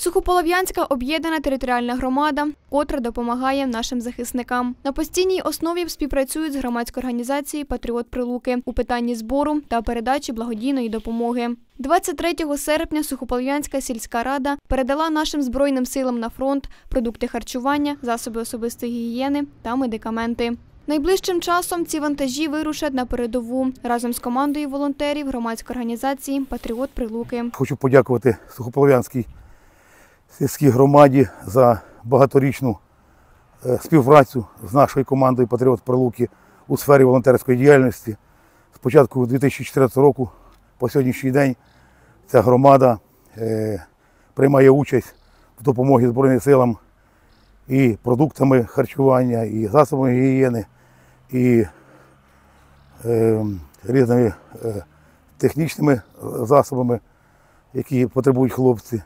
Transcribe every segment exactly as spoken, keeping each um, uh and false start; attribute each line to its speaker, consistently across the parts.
Speaker 1: Сухополов'янська об'єднана територіальна громада, котра допомагає нашим захисникам. На постійній основі співпрацюють з громадською організацією «Патріот Прилуки» у питанні збору та передачі благодійної допомоги. двадцять третього серпня Сухополов'янська сільська рада передала нашим Збройним силам на фронт продукти харчування, засоби особистої гігієни та медикаменти. Найближчим часом ці вантажі вирушать на передову разом з командою волонтерів громадської організації «Патріот Прилуки».
Speaker 2: Хочу подякувати Сухополов'янській сільській громаді за багаторічну співпрацю з нашою командою «Патріот Прилуки» у сфері волонтерської діяльності. З початку дві тисячі чотирнадцятого року по сьогоднішній день ця громада приймає участь в допомозі Збройним силам і продуктами харчування, і засобами гігієни, і е, різними е, технічними засобами, які потребують хлопці.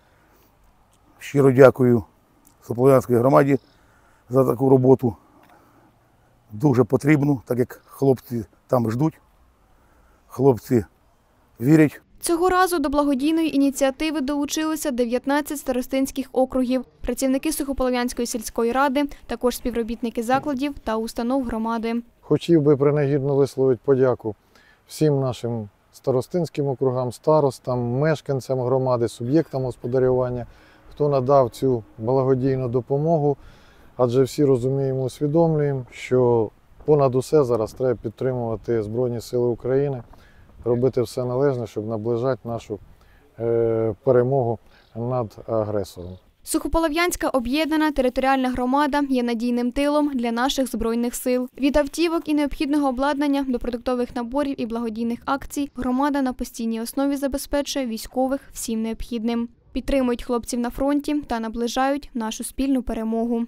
Speaker 2: Щиро дякую Сухополов'янській громаді за таку роботу. Дуже потрібну, так як хлопці там ждуть, хлопці вірять.
Speaker 1: Цього разу до благодійної ініціативи долучилися дев'ятнадцять старостинських округів, працівники Сухополов'янської сільської ради, також співробітники закладів та установ громади.
Speaker 3: Хотів би принагідно висловити подяку всім нашим старостинським округам, старостам, мешканцям громади, суб'єктам господарювання, хто надав цю благодійну допомогу, адже всі розуміємо, усвідомлюємо, що понад усе зараз треба підтримувати Збройні Сили України, робити все належне, щоб наближати нашу е, перемогу над агресором.
Speaker 1: Сухополов'янська об'єднана територіальна громада є надійним тилом для наших Збройних сил. Від автівок і необхідного обладнання до продуктових наборів і благодійних акцій громада на постійній основі забезпечує військових всім необхідним. Підтримують хлопців на фронті та наближають нашу спільну перемогу.